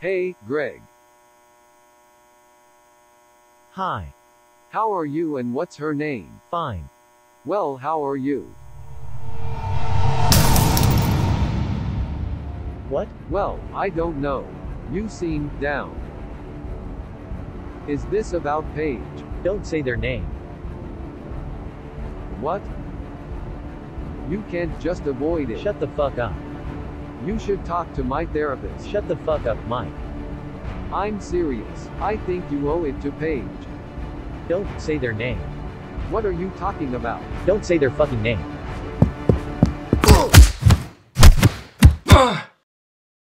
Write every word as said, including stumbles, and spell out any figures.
Hey, Greg. Hi. How are you and what's her name? Fine. Well, how are you? What? Well, I don't know. You seem down. Is this about Paige? Don't say their name. What? You can't just avoid it. Shut the fuck up. You should talk to my therapist. Shut the fuck up, Mike. I'm serious. I think you owe it to Paige. Don't say their name. What are you talking about? Don't say their fucking name. Ugh.